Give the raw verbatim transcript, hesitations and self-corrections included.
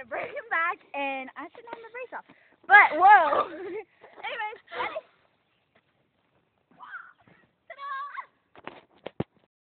I bring him back, and I should have my brace off. But, whoa.